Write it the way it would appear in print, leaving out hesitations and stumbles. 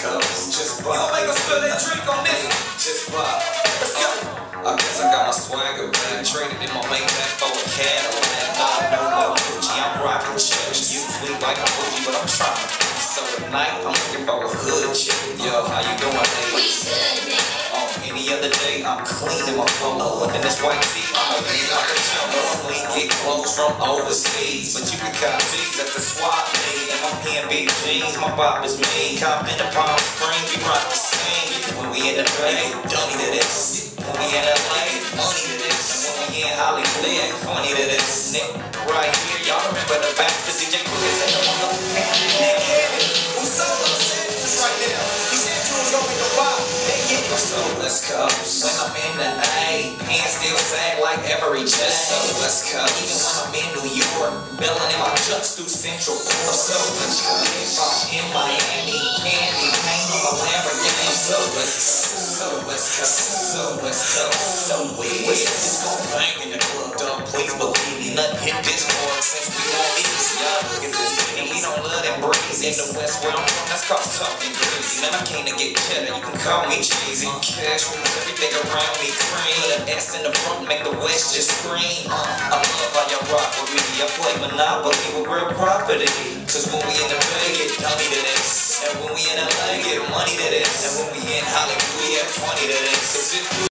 Coast, just pop. You gon' make us spill that drink on this. Just pop. Let's go. I guess I got my swagger back. Traded in my Maybach for a Cadillac. No more Gucci, I'm rocking chips. Usually like a bougie, but I'm trying. So tonight, I'm looking for a hood chick. Yo, how you doing, ladies? We good, nigga. On any other day, I'm cleaning my polo. And in this white tee, I'ma be like a jump. Normally get clothes from overseas, but you can cop these at the swap meet. And my PNB jeans, my bop is mean. Cop in the Palm Springs, we rock the scene. When we in the Bay, dummy to this. When we in LA, money to this. And when we in Hollywood, funny to this. Nick, right here, y'all remember the back to DJ Quick and the one Who's so upset? It's right there. He said you was gonna make a pop. So let's go. When I'm in the A, pants still sag like every day. So let's go. Even when I'm in New York, belling in my trucks through Central Park. So let's go. If I'm in Miami, candy paint on my Lamborghini. So let's go. So let's go. So let's go. So weird. It's gon' bang in the club, dog. Please believe me. Nothing hit this hard since we on these. Y'all look at this thing. We don't love them breeze. In the West where I'm from, that's called talking greasy. Man, I came to get cheddar. You can call me cheesy. Cash rules everything around me cream. Put an S in the front, make the West just scream. I love how y'all rock with me. I play Monopoly with real property. Cause when we in the Bay, get dummy to this. And when we in LA, get money to this. And when we in Hollywood, we get funny to this.